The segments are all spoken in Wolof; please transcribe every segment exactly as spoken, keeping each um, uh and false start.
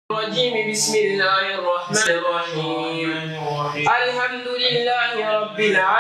الرجيم بسم الله الرحمن الرحيم الحمد لله رب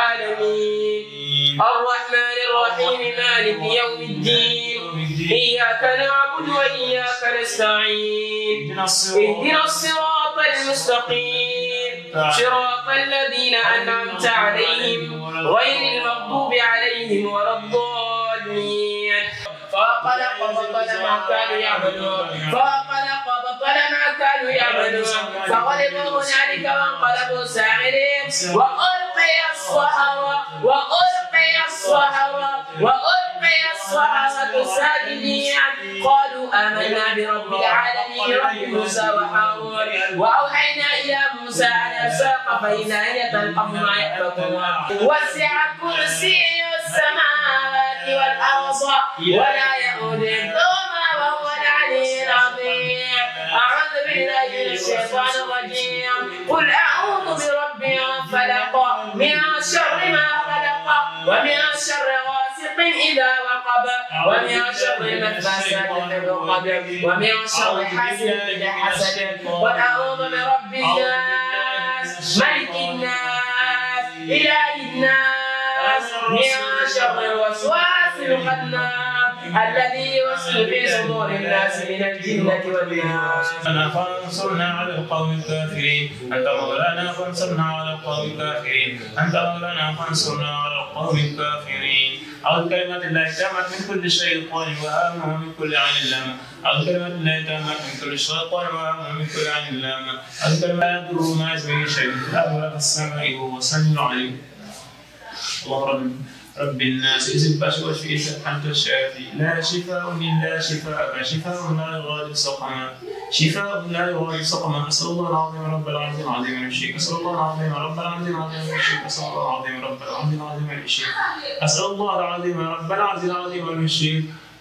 العالمين الرحمن الرحيم مالك يوم الدين إياك نعبد وإياك نستعين اهدنا الصراط المستقيم صراط الذين أنعمت عليهم غير المغضوب عليهم ولا الضالين فخلق وبطل ما كانوا يعملون فخلق وبطل ما كانوا يعملون فغلبوا هنالك وانقلبوا ساغرين وألقي السحرة وألقي السحرة وألقي السحرة ساجدين قالوا آمنا برب العالمين رب موسى وهارون وأوحينا إلى موسى أن ألق فإذا هي تلقف ما يأفكون وسع كرسي السماوات والأرض ولا يؤوده وهو العلي العظيم أعوذ بالله من الشيطان الرجيم قل أعوذ برب الفلق من شر ما خلق ومن شر غاسق إذا وقب ومن شر النفاثات في العقد ومن شر حاسد إذا حسد وأعوذ برب الناس ملك الناس إله الناس من شر الوسواس الخناس الذي يوسوس في صدور الناس من الجنة والناس. فانصرنا على القوم الكافرين أنت مولانا فانصرنا على القوم الكافرين أنت مولانا فانصرنا على القوم الكافرين. أعوذ بكلمات الله التامة من كل شيطان وهامة ومن كل عين لامة. أعوذ بكلمات الله التامة من كل شيطان وهامة ومن كل عين لامة. أعوذ بكلمات لا يضر مع اسمه شيء في الأرض ولا في السماء وهو السميع العليم. الله رب رب الناس إذ البشر شفيك أنت الشافي لا شفاء إلا شفاءك شفاء لا يغادر سقما شفاء لا يغادر سقما أسأل الله العظيم رب العرش العظيم من الشرك أسأل الله العظيم رب العرش العظيم من الشرك أسأل الله العظيم رب العرش العظيم من الشرك أسأل الله العظيم رب العرش العظيم من الشرك.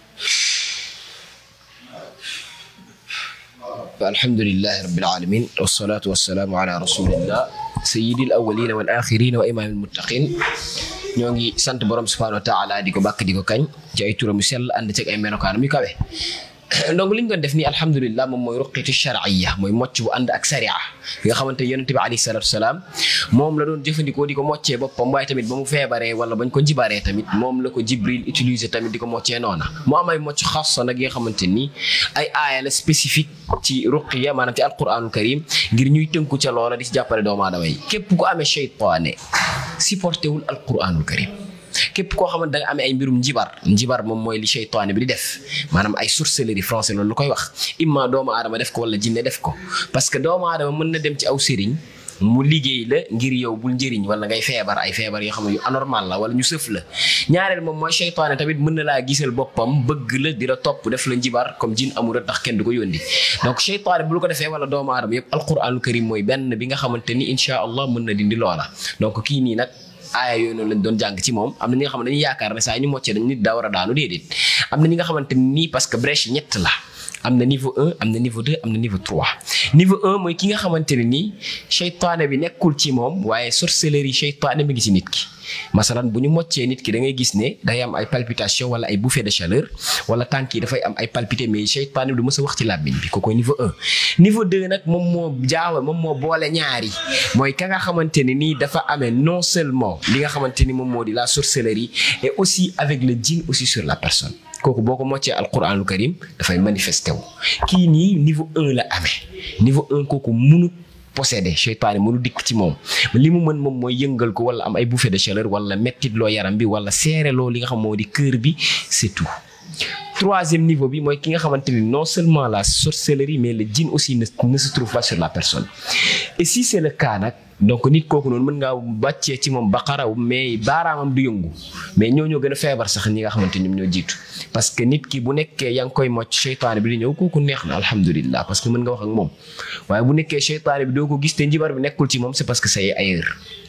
الحمد لله رب العالمين والصلاة والسلام على رسول الله سيد الأولين والآخرين وإمام المتقين. ñoo ngi sant borom subhanahu wa ta'ala di ko bàkk di ko kañ ci ay turam yu sell ànd ci ay melokaanam yu kawe donc li ñu doon def nii alhamdulilah moom mooy ruqyatu shar'iyya mooy mocc bu ànd ak sariya nga xamante ne yonent bi alayhi salaatu salaam moom la doon jëfandikoo di ko moccee boppam waaye tamit ba mu feebaree wala bañ ko jibaree tamit moom la ko Jibril utiliser tamit di ko moccee noona mu am ay mocc xaassa nag yi nga xamante ni ay aaya la spécifique ci ruqya maanaam ci alquranul karim ngir ñuy tënku ca loola di ci jàppale doomu aadama yi képp ku amee seytaane supporté wul alquranul karim képp koo xamante da nga amee ay mbirum njibar njibar moom mooy li seytaane bi di def maanaam ay sorcellerie français loolu lu koy wax imma doomu aadama def ko wala jinne def ko parce que doomu aadama mën na dem ci aw sëriñ mu liggéey la ngir yow bul njëriñ wala ngay feebar ay feebar yoo xam ne yu anormal la wala ñu sëf la ñaareel moom mooy seytaane tamit mën na laa gisal boppam bëgg la di la topp def la njibar comme jin amul tax kenn du ko yónni donc seytaane bu lu ko defee wala doomu aadama yëpp alquranul karim mooy benn bi nga xamante ni insha allah mën na dindi loola donc kii nii nag aaya yooyu noonu lañ doon jàng ci moom am na ñi nga xam ne dañuy yaakaar ne saa ñu moccee dañ nit daa war a daanu déedéet am na ñi nga xamante nii parce que brèche ñett la am na niveau un am na niveau deux am na niveau trois niveau un mooy ki nga xamante ne nii seytaane bi nekkul ci moom waaye sorcellerie seytaane bi ngi ci nit ki masalan bu ñu moccee nit ki da ngay gis ne day am ay palpitation wala ay bouffée de chaleur wala tànk yi dafay am ay palpité mais seytaane bi du mës a wax ci làmmiñ bi kooku niveau un niveau deux nag moom moo jaawa moom moo boole ñaari mooy ka nga xamante ne nii dafa amee non seulement li nga xamante ni moom moo di la sorcellerie et aussi avec le djinn aussi sur la personne kooku boo ko moccee alquranul karim dafay manifesté wu kii nii niveau un la amee niveau un kooku munut possédé seytaane mënu dikk ci moom li mu mën moom mooy yëngal ko wala am ay bouffée de chaleur wala mettit loo yaram bi wala seere loo li nga xam moo di cœur bi c'est tout. Troisième niveau bi mooy ki nga xamante ni non seulement la sorcellerie mais le djinn aussi ne, ne se trouve pas sur la personne et si c'est le cas nag donc nit kooku noonu mën ngaa bàccee ci moom baqara mais baaraamam du yëngu mais ñoo ñoo gën a feebar sax ñi nga xamante ñoom ñoo jiitu parce que nit ki bu nekkee yaa ngi koy mocc seytaane bi di ñëw kooku neex na alhamdulillah parce que mën nga wax ak moom waaye bu nekkee seytaane bi doo ko gis te njibar bi nekkul ci moom c'est parce que c'est ailleurs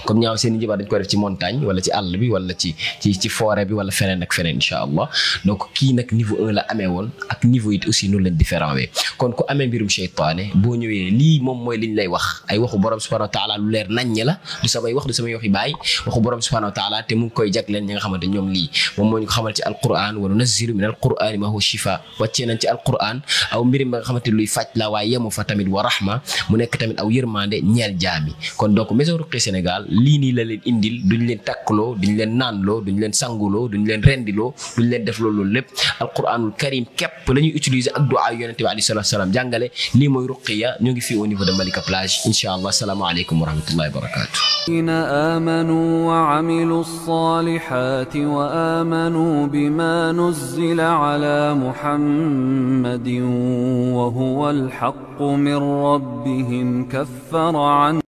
comme ñaaw seen njibar dañ ko def ci montagne wala ci àll bi wala ci ci ci forêt bi wala feneen ak feneen inshallah donc kii nag niveau un la amee woon ak niveau it aussi noonu leen différent wee kon ku amee mbirum seytaane boo ñëwee lii moom mooy liñ lay wax ay waxu borom subhanahu wa taala lu leer naññ la du samay wax du samay waxi baay waxu borom subhanahu wa taala te mu ngi koy jagleen ñi nga xamante ñoom lii moom moo ñu ko xamal ci alquran wa nunazzilu min alqurani ma huwa shifa wàccee nañ ci alquran aw mbir mi nga xamante luy faj la waaye yemu fa tamit wa rahma mu nekk tamit aw yërmande ñeel jaami kon donc Maison Rokhaya Sénégal lii nii la leen indil duñ leen takkaloo duñ leen naanloo duñ leen sanguloo duñ leen rendiloo duñ leen def loolu lépp alquranul karim képp la ñuy utiliser ak du'a yonent bi alayhi salatu wassalam jàngale lii mooy ruqiya ñu ngi fii au niveau de Malika Plage inshallah assalamu alaykum wa rahmatullahi wa barakatuh آمنوا وعملوا الصالحات وآمنوا بما نزل على محمد وهو الحق من ربهم كفر عنهم